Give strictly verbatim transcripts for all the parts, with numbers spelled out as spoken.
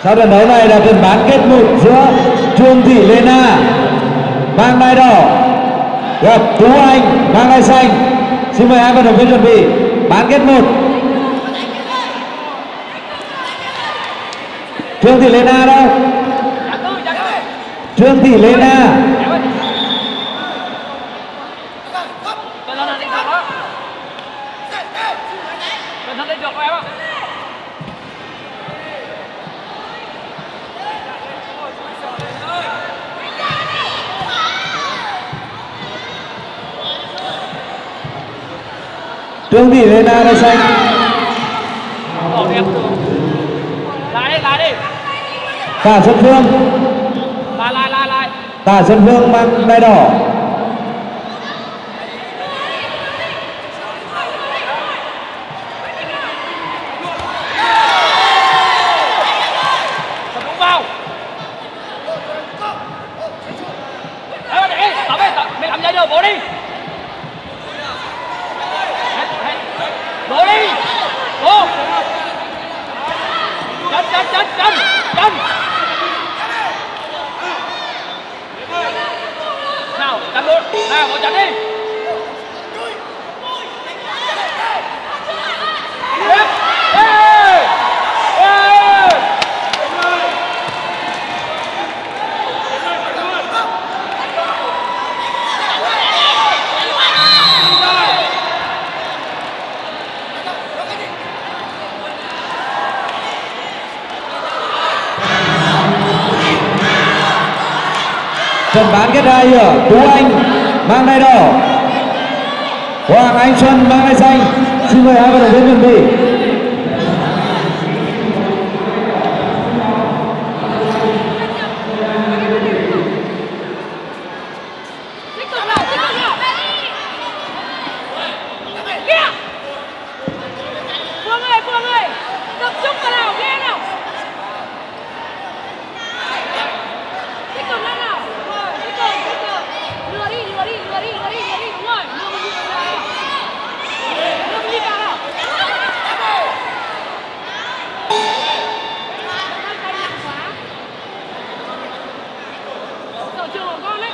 Sau trận đấu này là trận bán kết một giữa Trương Thị Lê Na mang đai đỏ gặp Tú Anh mang đai xanh. Xin mời hai vận động viên chuẩn bị bán kết một. Trương Thị Lê Na đâu? Trương Thị Lê Na. Trương Thị Lê Na đai xanh. Lại đi, lại đi. Tạ Xuân Phương. Lại, lại, lại, lại. Tạ Xuân Phương mang đai đỏ. Đúng vào. Đấy, để, tao biết, mày làm dây được, bố đi. Bố đi. Bố. Chân, chân, chân, chân, chân. Nào, chân luôn. Nào, ngồi chân đi. Tiếp. Ê! Ê! Trận bán kết hai ở Tú Anh mang đai đỏ, Hoàng Anh Xuân mang đai xanh. Xin mời hai vận động viên chuẩn bị. Phương ơi, Phương ơi, tập trung vào nào, nghe nào. Tích cực lên nào. Rồi, tích cực, tích cực. Lừa đi, lừa đi, lừa đi, lừa đi, lừa đi, đúng rồi. Lừa mình đi vào nào. Lừa mình đi vào nào. Sở trường của con đấy.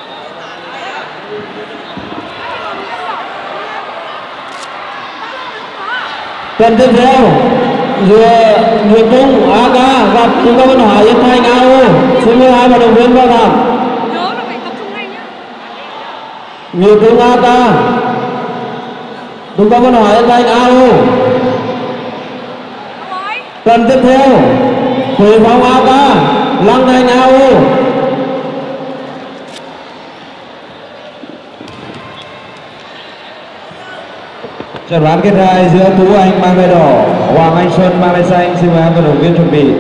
Trận tiếp theo giữa Nguyệt Trung a ca gặp Trung tâm Văn hóa Yên Thành a u. Xin mời hai vận động viên vào thảm. Nhớ là phải tập trung ngay nhá. Nguyệt Trung a ca, Trung tâm Văn hóa Yên Thành a u. Trận tiếp theo Quế Phong a ca, Lăng Thành a u. Trận bán kết hai giữa Tú Anh mang đai đỏ, Hoàng Anh Xuân mang đai xanh. Xin mời hai vận động viên chuẩn bị.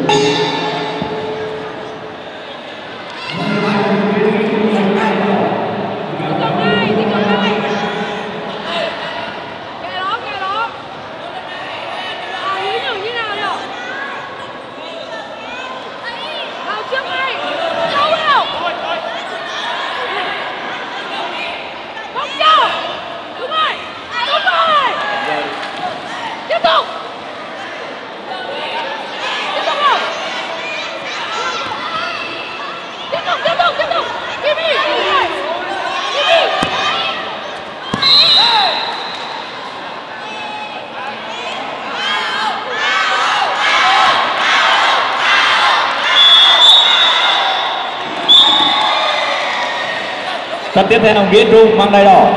Trận tiếp theo là Nguyễn Trung mang đai đỏ.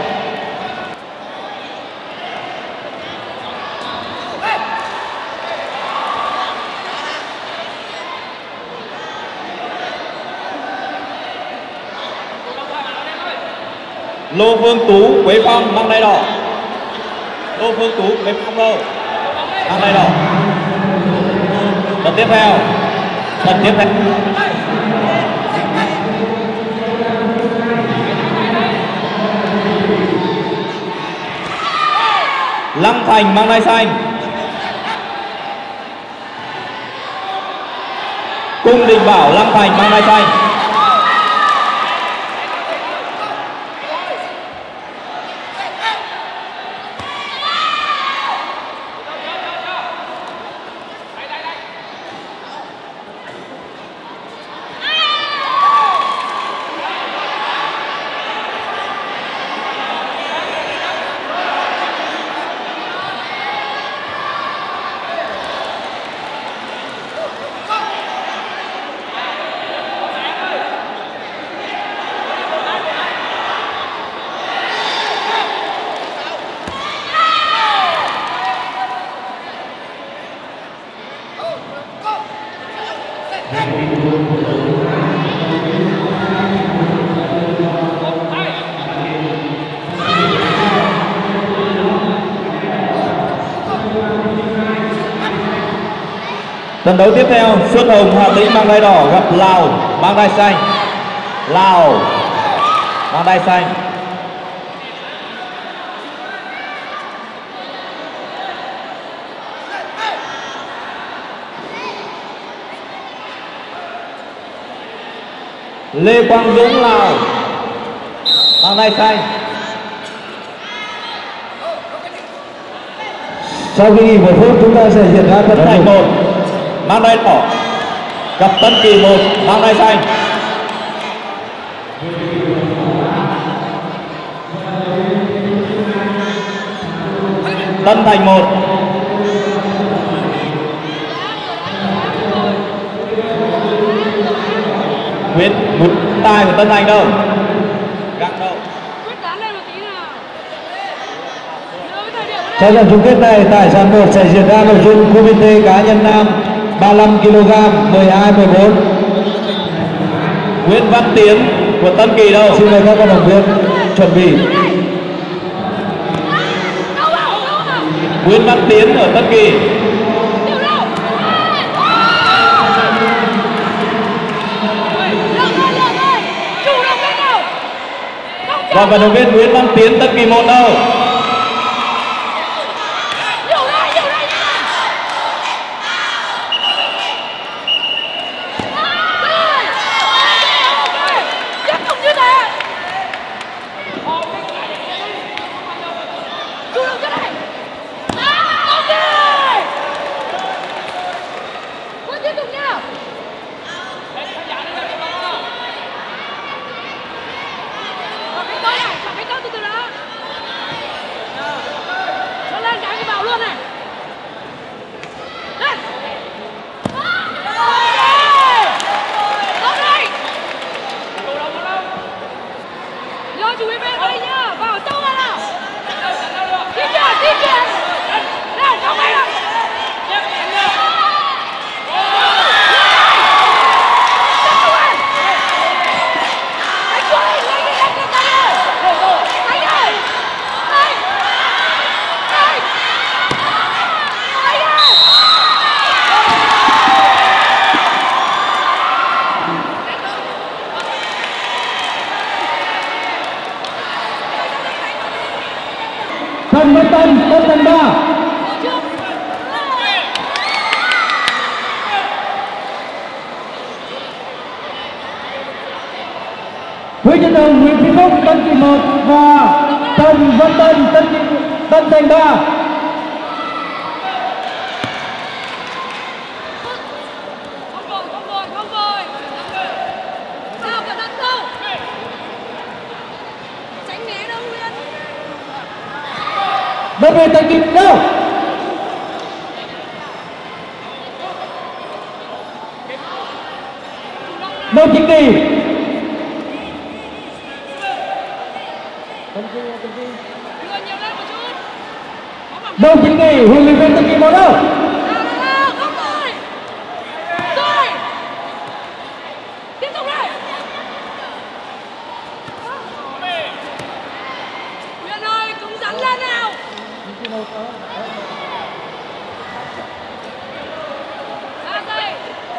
Lô Phương Tú, Quế Phong mang đai đỏ. Lô Phương Tú, Quế Phong đâu? Mang đai đỏ. Trận tiếp theo. Trận tiếp theo. Lăng Thành mang đai xanh. Cung Đình Bảo, Lăng Thành mang đai xanh. Trận đấu tiếp theo, Xuân Hồng Hà Tĩnh mang đai đỏ gặp Lào mang đai xanh. Lào mang đai xanh. Lê Quang Dũng Lào mang đai xanh. Sau khi nghỉ một phút chúng ta sẽ diễn ra trận Thành đấu một mang đai đỏ gặp Tân Kỳ một mang đai xanh. Tân Thành một. Quyết một tài của Tân Thành đâu? Găng đâu? Quyết tán lên một tí nào. Nhớ cái thời điểm đấy. Trong trận chung kết này, tại sàn một sẽ diễn ra nội dung khu tê cá nhân nam ba mươi lăm ki lô gam mười hai mười bốn. Nguyễn Văn Tiến của Tân Kỳ đâu? Xin mời các vận động viên chuẩn bị. Đâu nào, đâu nào. Nguyễn Văn Tiến ở Tân Kỳ. Điều đâu? Lượng ơi, lượng ơi. Chủ động lên nào. Không Và vận động viên Nguyễn Văn Tiến Tân Kỳ một đâu? Nhiều đây, nhiều đây nha. Rồi. Ok. Tiếp tục như thế. Chủ động cái này. Ok. Vẫn tiếp tục nha. Chọn cái tới này, chọn cái tới từ từ đó. Nó lên cái cái vào luôn này. Lên. Tốt đây. Nhớ chú ý bên đây nhá. Vào sâu vào nào. Di chuyển, di chuyển. Nào, trong đây nào. Anh xuống đi, lên đi, lên đi, lên đi. Anh ơi. Anh. Anh. Anh ơi. Tân với Tân, Tân Tân ba. Huy chương đồng Nguyễn Phi Phúc Tân Kỳ một và Tân Văn Tân Tân Kỳ Tân Thành ba. Không vội, không vội, không vội. Sao cẩn thận đâu. Tránh né đâu Nguyên. Đơn vị Tân Kỳ đâu? Đâu Chính Kỳ. Đưa nhiều lên một chút. Có bằng Đâu Chính Kỳ, huấn luyện viên Tân Kỳ một đâu? nào, nào, nào, không rồi. Rồi. Tiếp tục đây. Nguyên ơi, cứng rắn lên nào. Ba giây.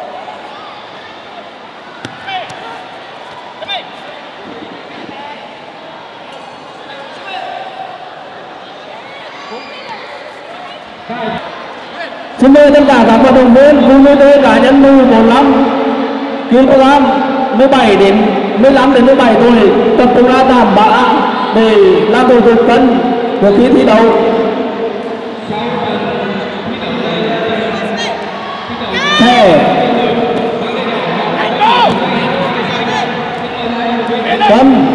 Xin mời tất cả các vận động viên khu tê cá nhân nữ bốn mươi lăm ki lô gam mười bảy đến mười lăm đến mười bảy tuổi tập trung ra đảm bảo để làm thủ tục cân của khi thi đấu. Thẻ cân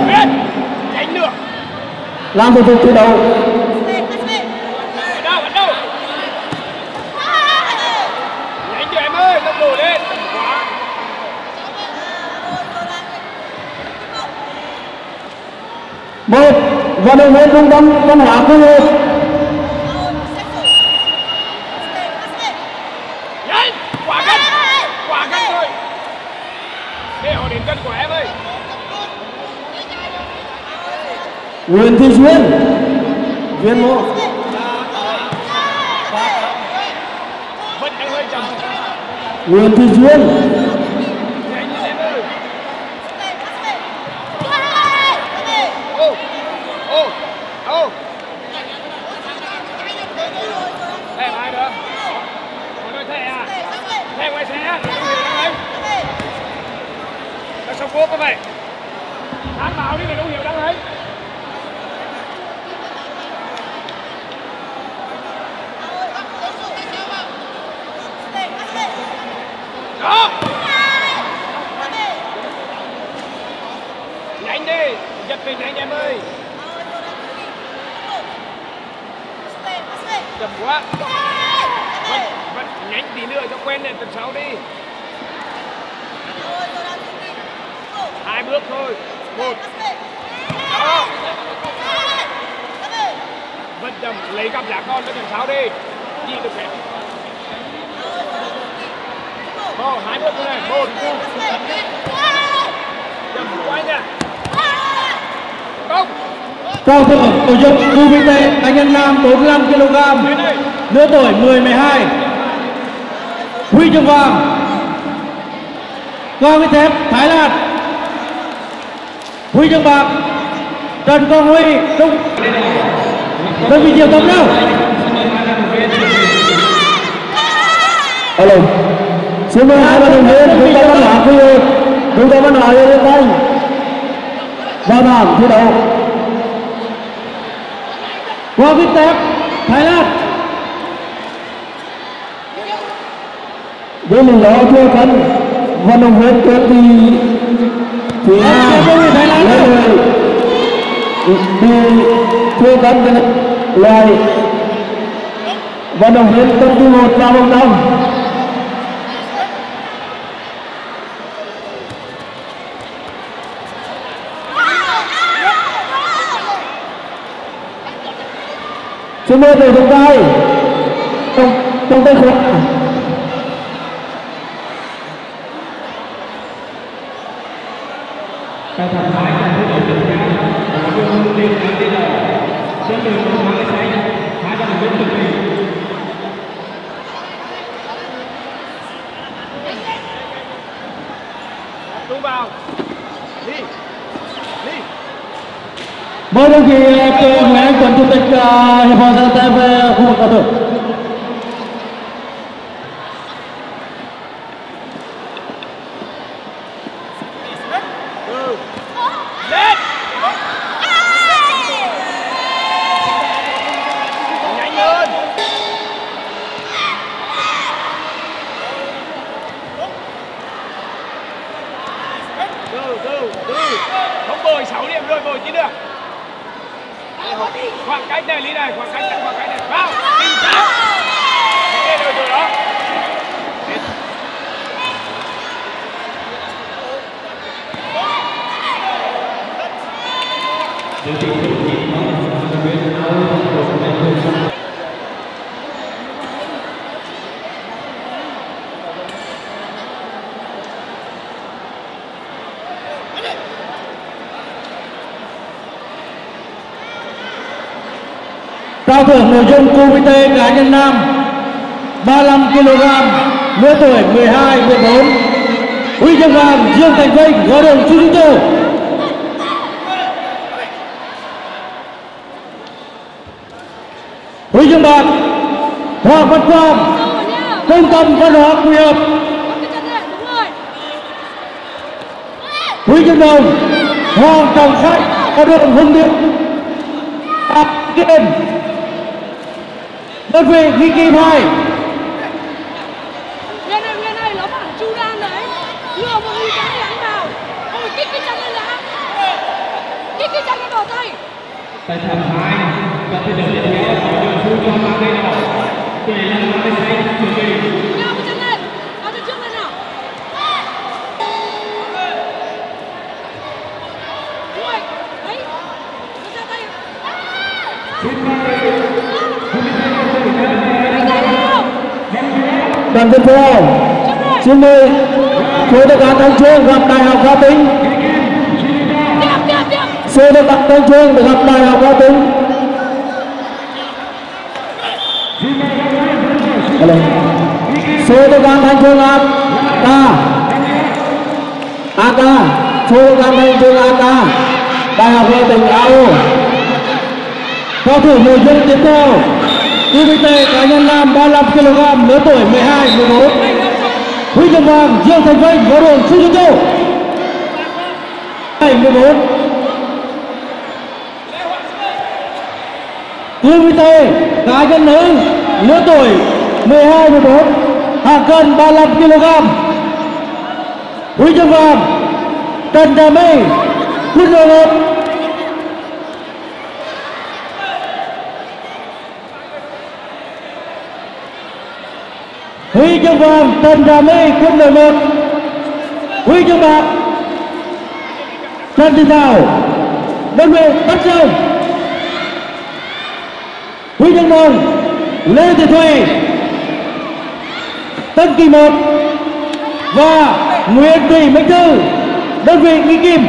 làm thủ tục thi đấu. Một vận động viên trung tâm văn hóa khu vực Quả cân, quả cân thôi. Để họ đến cân của em ơi. Nguyễn Thị Duyên, viên mộ. Vẫn đang hơi chậm. Nguyễn Thị Duyên. Nhanh lên em ơi. Ô, ô, ô. Thẻ ai nữa? Có đôi thẻ à? Thẻ ngoài xe á? Đúng hiểu đang ấy. Nó xong cốt các mày. Thám bảo đi, mày đúng hiểu đang ấy. Đó. Nhanh đi, giật mình nhanh em ơi. Chậm quá. Vẫn, vẫn nhanh tí nữa cho quen đến tầng sáu đi. Hai bước thôi. Một. Đó. Vẫn chậm, lấy cảm giác con cho tầng sáu đi. Gì được phép. Ồ, hai bước thôi này. Một, chậm quay nha. Công. Cao thượng tổ chức u vê tê anh nhân nam bốn mươi lăm ki lô gam, lứa tuổi mười mười hai, huy chương vàng. Cao Viết Thép Thái Lan, huy chương bạc Trần Quang Huy Trung. Đơn vị triệu tập đâu? Alo, xin mời hai bạn đồng viên trung tâm văn hóa quy hoạch, trung tâm văn hóa Yên Thanh vào bảng thi đấu. Cao Viết Thép Thái Lan. Với mình đó thua cân vận động viên tuyển thì thì Thái Lan đi thua cân loại vận động viên công ty một vào vòng đồng. Xin mời thầy trong tay trong trong tay khóa. Các thằng thái là thứ đầu tiên cao, có đường ưu tiên ở đây là trên đường của Hoàng Lê Xanh, hai vận động viên chuẩn bị. Tung vào. Đi. Đi. Mời đồng chí Nguyễn Tuấn Chủ tịch Hiệp hội Giang Tây về khu vực cao thủ. Lên. Nhanh hơn. Từ từ từ. Không bồi sáu điểm rồi, bồi chín được. Khoảng cách này, Lý này, khoảng cách này, khoảng cách này. Vào. Chính xác. Thế rồi rồi đó. Trao thưởng nội dung u vê tê cá nhân nam ba mươi lăm ki lô gam, lứa tuổi mười hai mười bốn, huy chương vàng Dương Thành Vinh, Gò Đường Chu Chu Châu. Huy chương bạc Hoàng Văn Quang, Trung tâm Văn hóa Quy Hợp. Huy chương đồng Hoàng Trọng Khách, Gò Đường Hưng Điện. Kiên đơn vị ghi kim hai. Nguyên này, Nguyên này, nó bảo Chu Đan đấy. Lừa một người cái đánh vào. Ông phải kích cái chân lên đã. Kích cái chân lên vào tay. Tại thảm hai, và thời điểm tiếp theo có đường thu cho ba cây đỏ. Tuổi là ba mươi hai chuẩn bị. Leo cái chân lên.เอาchân trước lên nào. Đúng rồi. Đấy. Nó ra tay. Đoàn tiếp theo Xin mời số được gắn Thanh Trương gặp Đại học Hà Tĩnh. Tiếp, tiếp, tiếp. Số được gắn Thanh Trương gặp Đại học Hà Tĩnh. Hello. Số được gắn Thanh Trương gặp ta. a ca. Số được gắn Thanh Trương a ca. Đại học Hà Tĩnh a o. Cầu thủ nội dung tiếp theo. u vê tê cá nhân nam ba mươi lăm ki lô gam lứa tuổi mười hai mười bốn. Huy chương vàng Dương Thành Vinh vào đường Sư Nhân Châu. hai mươi bốn. u vê tê cá nhân nữ lứa tuổi mười hai mười bốn, hạng cân ba mươi lăm ki lô gam. Huy chương vàng Trần Trà My, quân đội một. Huy chương vàng Trần Trà My, quân đội một. Huy chương bạc Trần Thị Thảo, đơn vị Bắc Giang. Huy chương đồng Lê Thị Thùy, Tân Kỳ một. Và Nguyễn Thị Minh Thư, đơn vị Nghi Kim.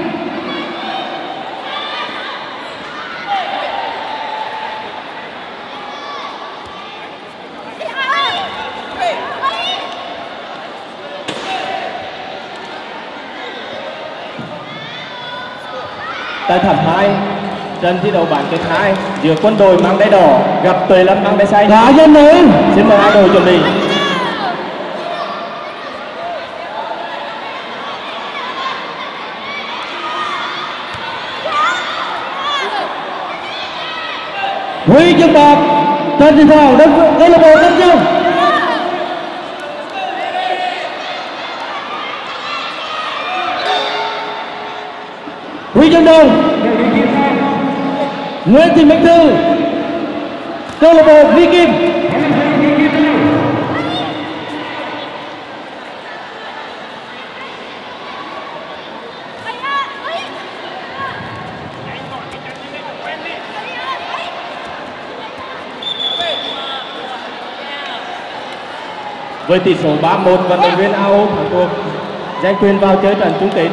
Tại thảm hai, trận thi đấu bảng kết hai giữa Quân đội mang đáy đỏ gặp Tuệ Lâm mang đáy xanh. Cá nhân nữ. Xin mời hai đội chuẩn bị. Huy chương bạc Trần Thị Thảo, đơn vị câu lạc bộ Tân Dương. Huy chương đồng Nguyễn Thị Minh Thư, câu lạc bộ Vi Kim. Với tỷ số ba một, vận động viên a o thắng cuộc, giành quyền vào chơi trận chung kết.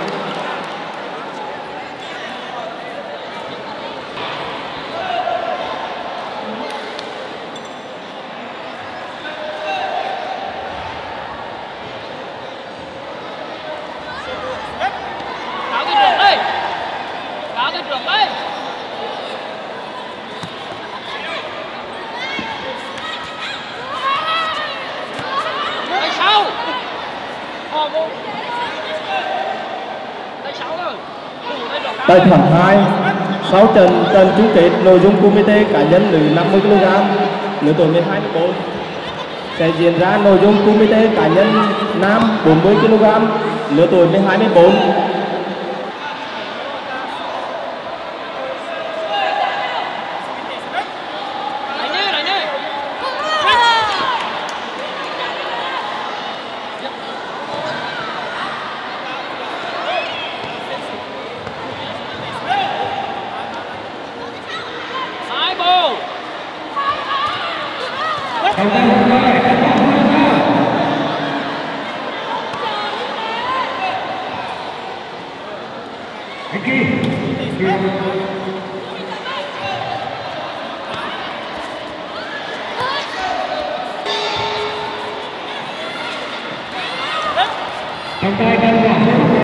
Cáo đội trưởng đây. Cáo đội trưởng đây. Đánh sáu. Họ vô. Đánh sáu rồi. Tại thảm hai, sau trận trận chung kết nội dung comité cá nhân nữ năm mươi ki lô gam lứa tuổi mười hai mười bốn sẽ diễn ra nội dung comité cá nhân nam bốn mươi ki lô gam lứa tuổi mười hai mười bốn. Đánh đi, đánh đi. Hai bồ. Trọng tài